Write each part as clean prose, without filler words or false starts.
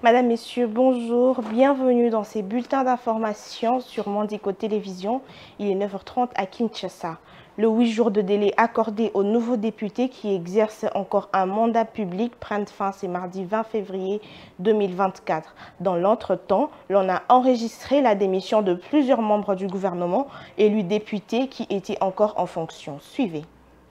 Madame, Messieurs, bonjour. Bienvenue dans ces bulletins d'information sur Mandiko Télévision. Il est 9h30 à Kinshasa. Le 8 jours de délai accordé aux nouveaux députés qui exercent encore un mandat public prennent fin ce mardi 20 février 2024. Dans l'entretemps, l'on a enregistré la démission de plusieurs membres du gouvernement élus députés qui étaient encore en fonction. Suivez.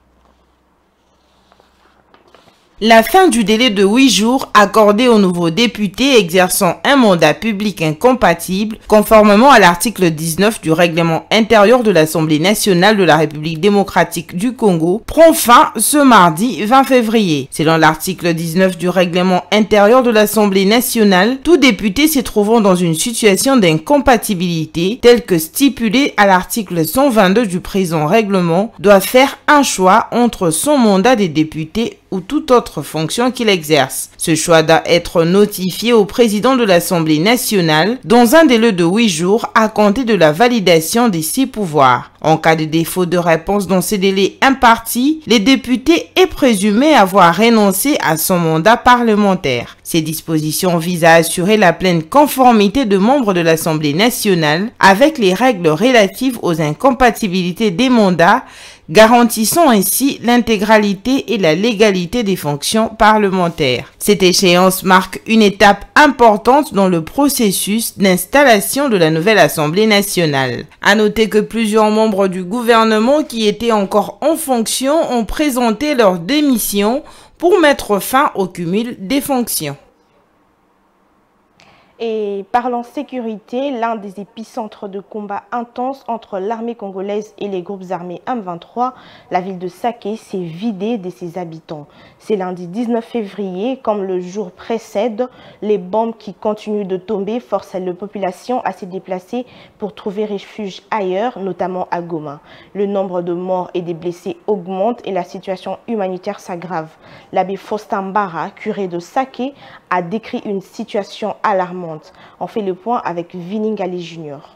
La fin du délai de 8 jours accordé aux nouveaux députés exerçant un mandat public incompatible, conformément à l'article 19 du règlement intérieur de l'Assemblée nationale de la République démocratique du Congo, prend fin ce mardi 20 février. Selon l'article 19 du règlement intérieur de l'Assemblée nationale, tout député se trouvant dans une situation d'incompatibilité, telle que stipulée à l'article 122 du présent règlement, doit faire un choix entre son mandat de député ou toute autre fonction qu'il exerce. Ce choix doit être notifié au président de l'Assemblée nationale dans un délai de 8 jours à compter de la validation de ses pouvoirs. En cas de défaut de réponse dans ce délai imparti, le député est présumé avoir renoncé à son mandat parlementaire. Ces dispositions visent à assurer la pleine conformité de membres de l'Assemblée nationale avec les règles relatives aux incompatibilités des mandats, garantissant ainsi l'intégralité et la légalité des fonctions parlementaires. Cette échéance marque une étape importante dans le processus d'installation de la nouvelle Assemblée nationale. À noter que plusieurs membres du gouvernement qui étaient encore en fonction ont présenté leur démission pour mettre fin au cumul des fonctions. Et parlant sécurité, l'un des épicentres de combat intense entre l'armée congolaise et les groupes armés M23, la ville de Saké s'est vidée de ses habitants. C'est lundi 19 février, comme le jour précède, les bombes qui continuent de tomber forcent la population à se déplacer pour trouver refuge ailleurs, notamment à Goma. Le nombre de morts et des blessés augmente et la situation humanitaire s'aggrave. L'abbé Faustin Mbara, curé de Saké, a décrit une situation alarmante. On fait le point avec Viningali Junior.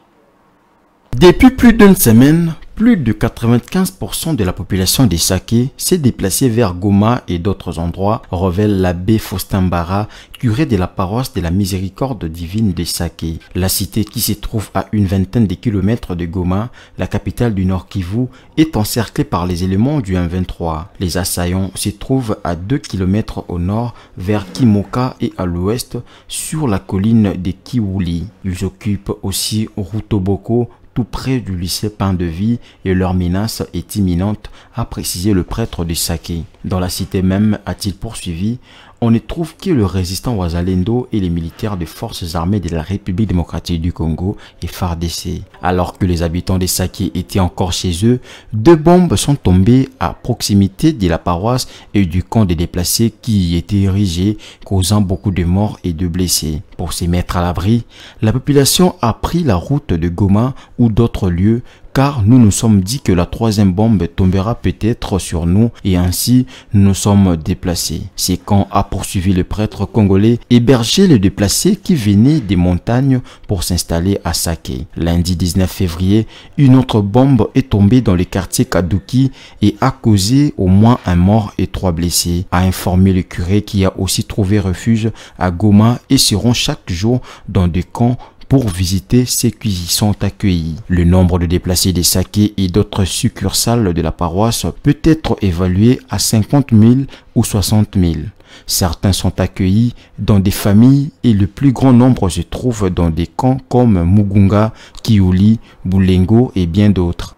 Depuis plus d'une semaine, plus de 95% de la population de Saké s'est déplacée vers Goma et d'autres endroits, révèle l'abbé Faustin Mbara, curé de la paroisse de la Miséricorde divine de Saké. La cité, qui se trouve à une vingtaine de kilomètres de Goma, la capitale du Nord Kivu, est encerclée par les éléments du M23. Les assaillants se trouvent à 2 kilomètres au nord, vers Kimoka, et à l'ouest, sur la colline de Kiwuli. Ils occupent aussi Rutoboko, tout près du lycée Pain de Vie, et leur menace est imminente, a précisé le prêtre de Saké. Dans la cité même, a-t-il poursuivi, on ne trouve que le résistant Wazalendo et les militaires des forces armées de la République démocratique du Congo et FARDC. Alors que les habitants de Saké étaient encore chez eux, 2 bombes sont tombées à proximité de la paroisse et du camp des déplacés qui y était érigé, causant beaucoup de morts et de blessés. Pour se mettre à l'abri, la population a pris la route de Goma ou d'autres lieux, car nous nous sommes dit que la 3e bombe tombera peut-être sur nous et ainsi nous nous sommes déplacés. C'est quand a poursuivi le prêtre congolais hébergé les déplacés qui venaient des montagnes pour s'installer à Saké. Lundi 19 février, une autre bombe est tombée dans le quartier Kadouki et a causé au moins un mort et 3 blessés, a informé le curé qui a aussi trouvé refuge à Goma et seront chaque jour dans des camps pour visiter ceux qui y sont accueillis. Le nombre de déplacés de Saké et d'autres succursales de la paroisse peut être évalué à 50 000 ou 60 000. Certains sont accueillis dans des familles et le plus grand nombre se trouve dans des camps comme Mugunga, Kiuli, Bulengo et bien d'autres.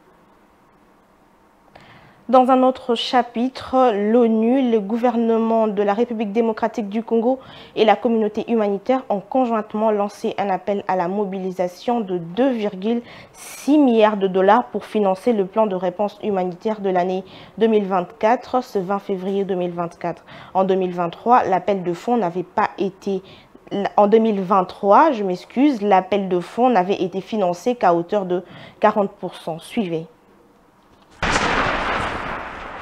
Dans un autre chapitre, l'ONU, le gouvernement de la République démocratique du Congo et la communauté humanitaire ont conjointement lancé un appel à la mobilisation de 2,6 milliards de dollars pour financer le plan de réponse humanitaire de l'année 2024, ce 20 février 2024. En 2023, l'appel de fonds n'avait pas été... En 2023, l'appel de fonds n'avait été financé qu'à hauteur de 40%. Suivez.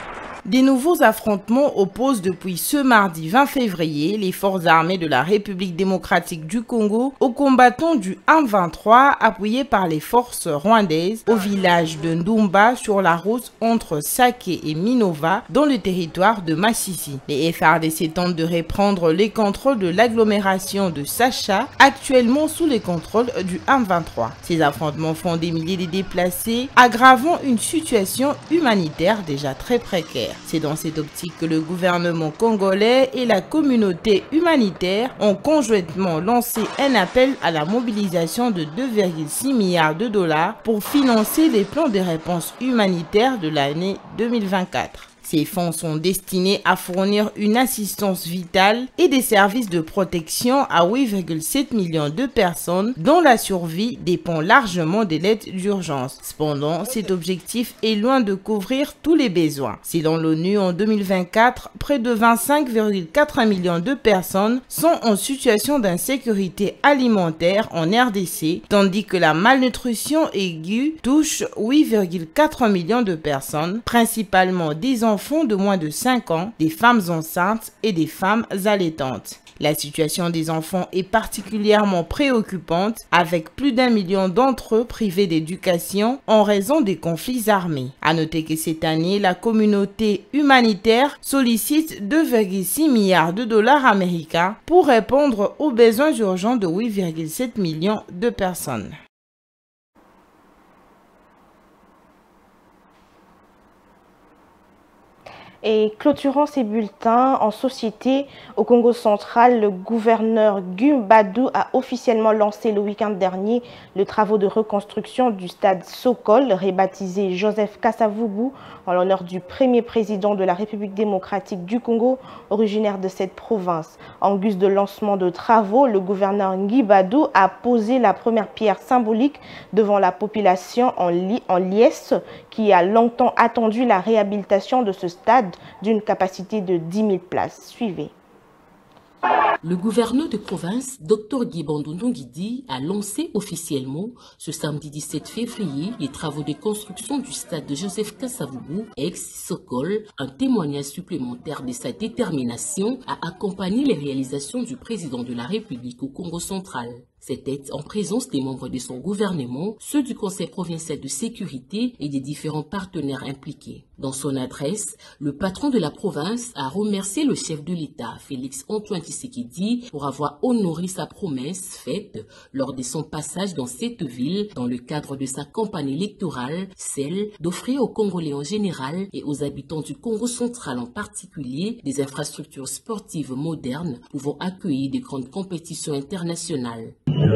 Des nouveaux affrontements opposent depuis ce mardi 20 février les forces armées de la République démocratique du Congo aux combattants du M23 appuyés par les forces rwandaises au village de Ndumba sur la route entre Sake et Minova dans le territoire de Masisi. Les FARDC tentent de reprendre les contrôles de l'agglomération de Sacha, actuellement sous les contrôles du M23. Ces affrontements font des milliers de déplacés, aggravant une situation humanitaire déjà très précaire. C'est dans cette optique que le gouvernement congolais et la communauté humanitaire ont conjointement lancé un appel à la mobilisation de 2,6 milliards de dollars pour financer les plans de réponse humanitaire de l'année 2024. Ces fonds sont destinés à fournir une assistance vitale et des services de protection à 8,7 millions de personnes dont la survie dépend largement de l'aide d'urgence. Cependant, cet objectif est loin de couvrir tous les besoins. Selon l'ONU, en 2024, près de 25,4 millions de personnes sont en situation d'insécurité alimentaire en RDC, tandis que la malnutrition aiguë touche 8,4 millions de personnes, principalement des enfants de moins de 5 ans, des femmes enceintes et des femmes allaitantes. La situation des enfants est particulièrement préoccupante, avec plus d'1 million d'entre eux privés d'éducation en raison des conflits armés. À noter que cette année, la communauté humanitaire sollicite 2,6 milliards de dollars américains pour répondre aux besoins urgents de 8,7 millions de personnes. Et clôturant ces bulletins en société au Congo central, le gouverneur Gumbadou a officiellement lancé le week-end dernier les travaux de reconstruction du stade Sokol, rebaptisé Joseph Kasavubu, en l'honneur du premier président de la République démocratique du Congo, originaire de cette province. En guise de lancement de travaux, le gouverneur Gumbadou a posé la première pierre symbolique devant la population en liesse qui a longtemps attendu la réhabilitation de ce stade d'une capacité de 10 000 places. Suivez. Le gouverneur de province, Dr Guy Bandounou Guidi, a lancé officiellement ce samedi 17 février les travaux de construction du stade de Joseph Kasavubu, ex-Sokol, un témoignage supplémentaire de sa détermination à accompagner les réalisations du président de la République au Congo central. C'était en présence des membres de son gouvernement, ceux du Conseil provincial de sécurité et des différents partenaires impliqués. Dans son adresse, le patron de la province a remercié le chef de l'État, Félix Antoine Tshisekedi, pour avoir honoré sa promesse faite lors de son passage dans cette ville dans le cadre de sa campagne électorale, celle d'offrir aux Congolais en général et aux habitants du Congo central en particulier des infrastructures sportives modernes pouvant accueillir de grandes compétitions internationales.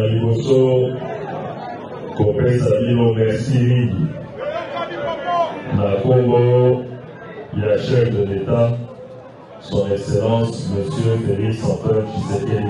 La Congo, la chef de l'État, son Excellence, M. Félix Antoine Tshisekedi,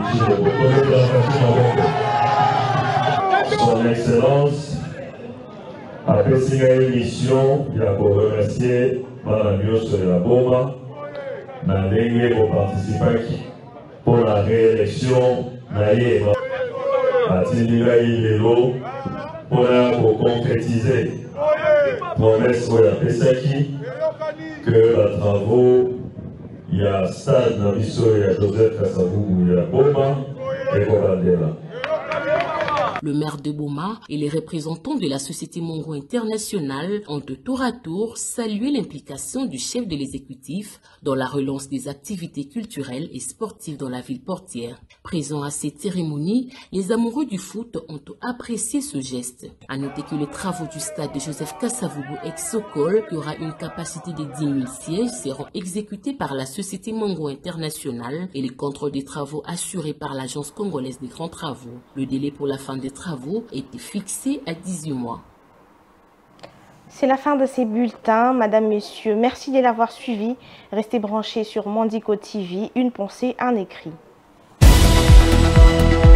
son Excellence a fait une mission, il a remercié Mme Nyonso de la Boma, Nandenge pour participer pour la réélection Naïe Atiliga Ilelo pour concrétiser promesse pour la PSAKI que les travaux, il y a stade dans l'histoire, il y a Joseph Kasavubu, il y a Boma et Kobandela. Le maire de Boma et les représentants de la Société Mongo Internationale ont de tour à tour salué l'implication du chef de l'exécutif dans la relance des activités culturelles et sportives dans la ville portière. Présents à cette cérémonie, les amoureux du foot ont apprécié ce geste. À noter que les travaux du stade de Joseph Kasavubu ex-Sokol, qui aura une capacité de 10 000 sièges, seront exécutés par la Société Mongo Internationale et les contrôles des travaux assurés par l'Agence congolaise des grands travaux. Le délai pour la fin des travaux était fixé à 18 mois. C'est la fin de ces bulletins. Madame, Messieurs, merci de l'avoir suivi. Restez branchés sur Mandiko TV. Une pensée, un écrit.